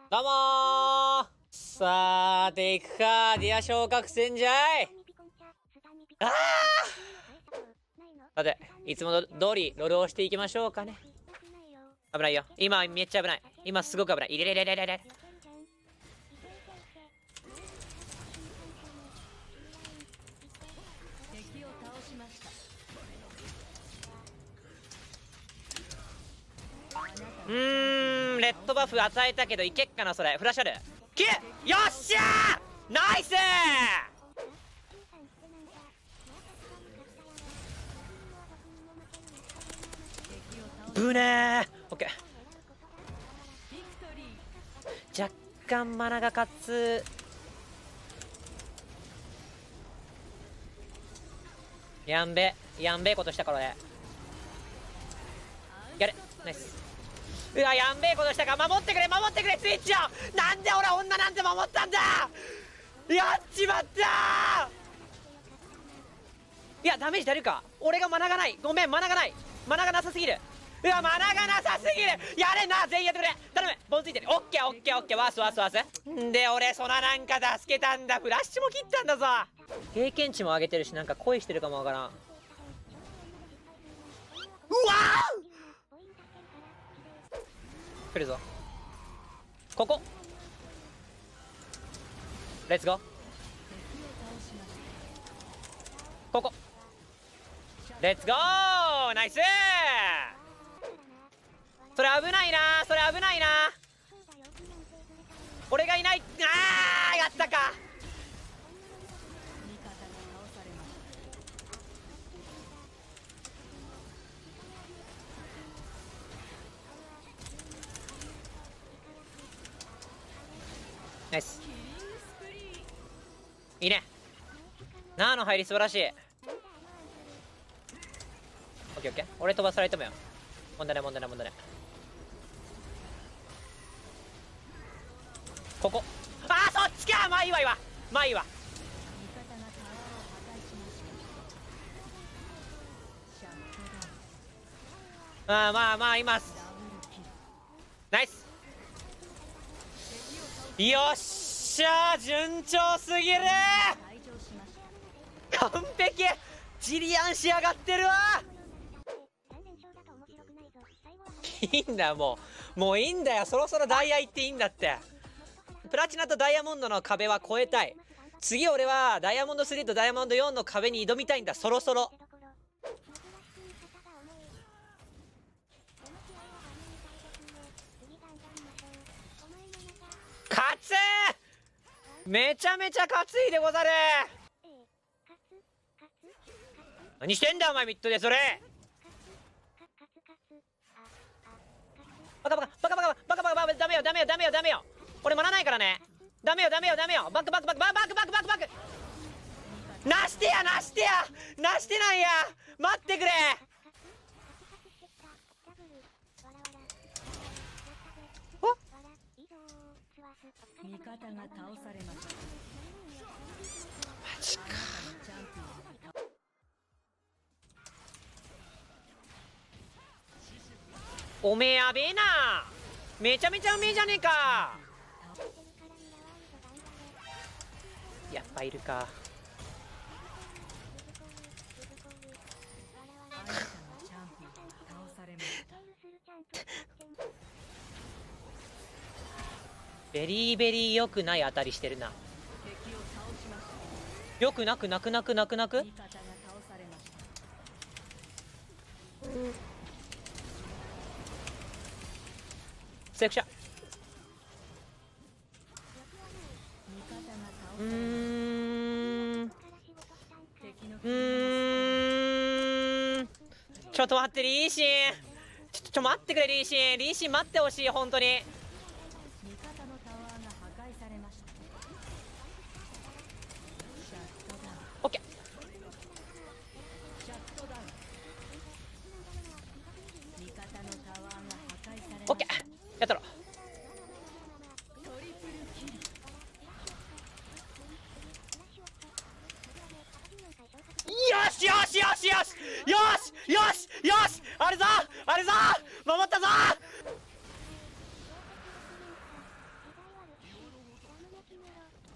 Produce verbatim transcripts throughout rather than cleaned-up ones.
どうもー。さーていくか。ディア昇格戦じゃい。あーさて、いつもの通りロールをしていきましょうかね。危ないよ。今めっちゃ危ない。今すごく危ない。いれれれれれれ。うーん、レッドバフ与えたけどいけっかな、それ。フラッシュある。きよっしゃーナイスー。ぶねー。オッケー。若干マナが勝つ。やんべやんべえことしたからね。やれナイス。うわ、やんべえことしたか。守ってくれ守ってくれスイッチを。なんで俺女なんて守ったんだ。やっちまったー。いやダメージ足りるか。俺がマナがない。ごめんマナがない。マナがなさすぎる。うわマナがなさすぎる。やれな、全員やってくれ頼む。ボンついてる。オッケーオッケーオッケー。ワースワースワースんで俺そななんか助けたんだ。フラッシュも切ったんだぞ。経験値も上げてるし、なんか恋してるかもわからん。うわー来るぞ。ここレッツゴー。ここレッツゴー。ナイスー。それ危ないな。それ危ないな。俺がいない。あーやったか。ナイス。いいね。なーの入り素晴らしい。オッケーオッケー。俺飛ばされてもよ。問題ない問題ない問題ない。ここ。あーそっちか。まあいいわいいわ。まあいいわ。あーまあまあいます。ナイス。よっしゃー順調すぎるー。完璧。ジリアン仕上がってるわ。いいんだよもうもういいんだよ。そろそろダイヤ行っていいんだって。プラチナとダイヤモンドの壁は越えたい。次俺はダイヤモンドスリーとダイヤモンドよんの壁に挑みたいんだ。そろそろ勝つー。めちゃめちゃ勝ついでござる。何してんだお前ミッドで。それバカバカバカバカバカバカバカダメよダメよダメよダメよ。俺マナないからね。ダメよダメよダメよ。バックバックバックバックバックバックバックバック。なしてやなしてやなしてなんや。待ってくれ。おっ味方が倒されました。 マジか。おめえやべえな。めちゃめちゃうめえじゃねえか。やっぱいるか。ベリーベリーよくない当たりしてるな。よくなくなくなくなくなく。セクシャ。うーんうーんちょっと待ってリーシン。ちょっと待ってくれリーシン。リーシン待ってほしい本当に。オッケーオッケーやったろ。よしよしよしよしよしよしよしあれぞあれぞ守ったぞ。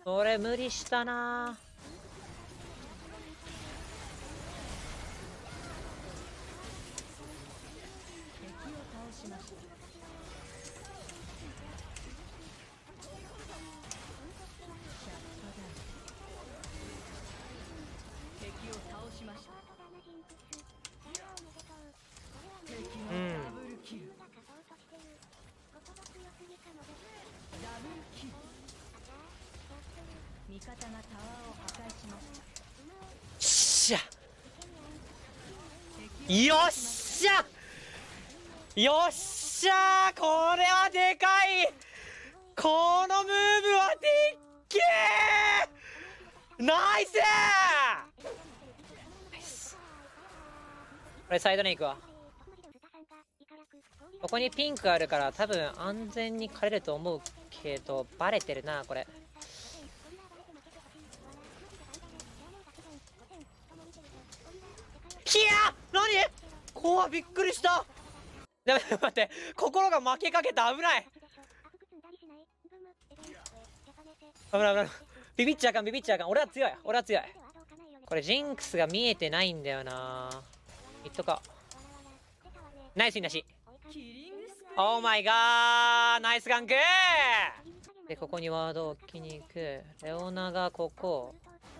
俺無理したな。うん。 味方がタワーを破壊しました。 しゃよっしゃよっしゃこれはでかい。このムーブはでっけー。ナイスナイス。これサイドに行くわ。ここにピンクあるから多分安全に狩れると思うけどバレてるなこれ。ひや何怖びっくりした。でも待って心が負けかけた。危ない危ない危ない。ビビっちゃあかんビビっちゃあかん。俺は強い俺は強い。これジンクスが見えてないんだよな。いっとかナイスいなし。オーマイガーナイスガンクで、ここにワードを置きに行く。レオナがここ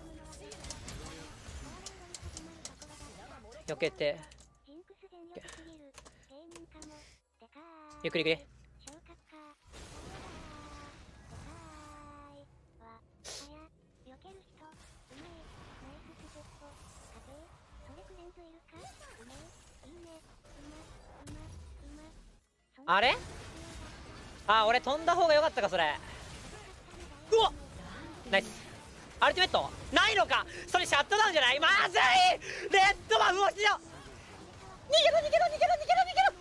避けてゆっくりゆっくり。あれあ、俺飛んだ方が良かったかそれ。うわっナイス。アルティメットないのか。それシャットダウンじゃない。まずい。レッドバフ落ちよ。逃げろ逃げろ逃げろ逃げろ逃げろ。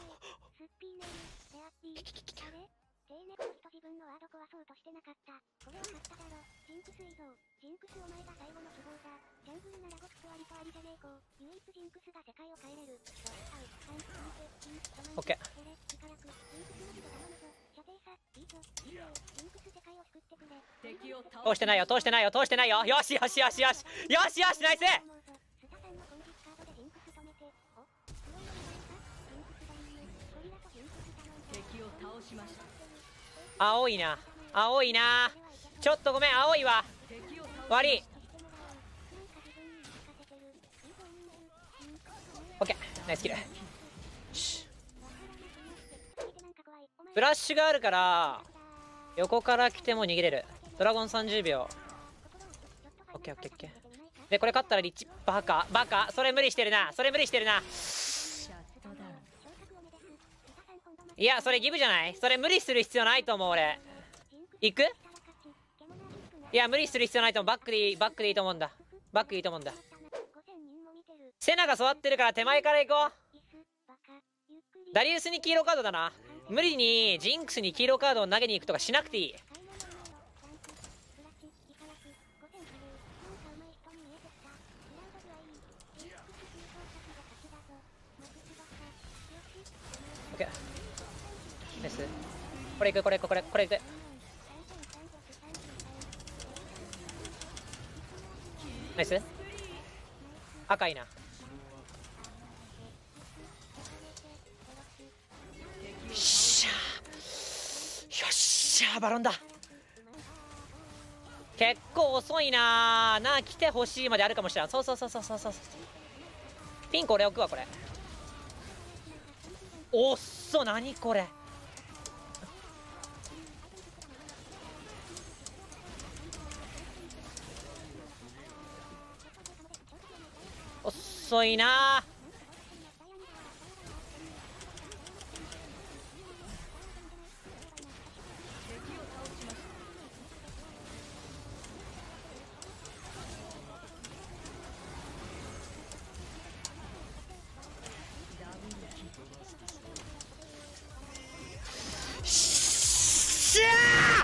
自分のワード壊そうとしてなかった。これは勝っただろ。ジンクスいいぞ。ジンクスお前が最後の希望だ。ジャングルならごく割とありじゃねえこ。唯一ジンクスが世界を変えれる。オッケー。通してないよ通してないよ通してないよ。よしよしよしよしよしよしナイス。青いな青いな。ちょっとごめん青いわ悪い。オッケーナイスキル。フラッシュがあるから横から来ても逃げれる。ドラゴンさんじゅうびょう。オッケーオッケーオッケー。でこれ勝ったらリッチバカバカ。それ無理してるなそれ無理してるな。いやそれギブじゃない。それ無理する必要ないと思う俺。行く。いや無理する必要ないと思う。バックでいいバックでいいと思うんだ。バックでいいと思うんだ。セナが座ってるから手前から行こう。ダリウスに黄色カードだな。無理にジンクスに黄色カードを投げに行くとかしなくていい。オッケーナイス。これいくこれいくこれこれいく。ナイス。赤いな。よっしゃーよっしゃーバロンだ。結構遅いなーな。来てほしいまであるかもしれん。そうそうそうそうそうそう。ピンク俺置くわこれ。おっそ何これ。遅いなー。しゃ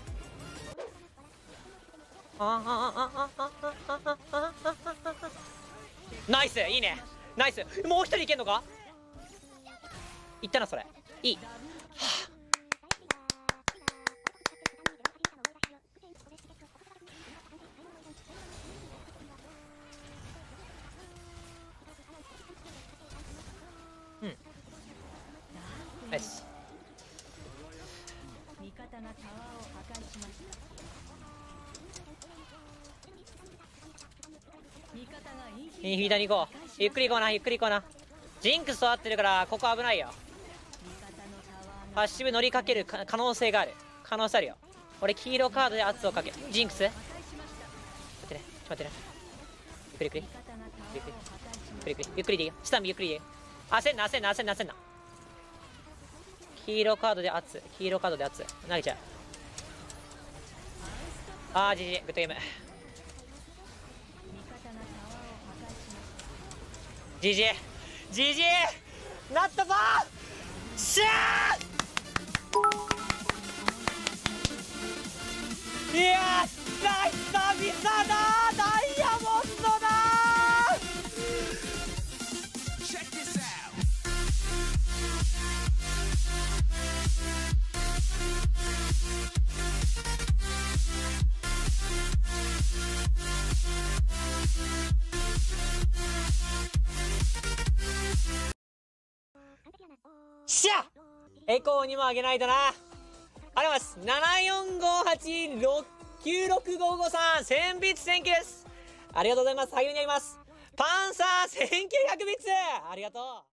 ーナイスいいねナイス。もう一人いけんのか。いったなそれいい。はあうんよし。 味方がタワーを破壊しました。味方がインフインフィダに行こう。ゆっくり行こうな、ゆっくり行こうな。ジンクスと合ってるからここ危ないよ。パッシブ乗りかけるか可能性がある。可能性あるよ。俺黄色カードで圧をかけジンクス。待ってね、ちょっと待ってね。ゆっくりゆっくりゆっくりゆっくりゆっくりでいいよ。スタンビゆっくりでいいよ。焦んな焦んな焦んな焦んな。黄色カードで圧、黄色カードで圧投げちゃう。あー、ジジイ、グッドゲーム。ジジイジジイなったぞー。しゃー、いやー、久々だー、ダイヤモンドだしゃエコーにもあげないとな。ありがとうございます。ななよんごはちろくきゅうろくごごさん、せんビッツ千機です。ありがとうございます。励みになります。パンサーせんきゅうひゃくビッツありがとう。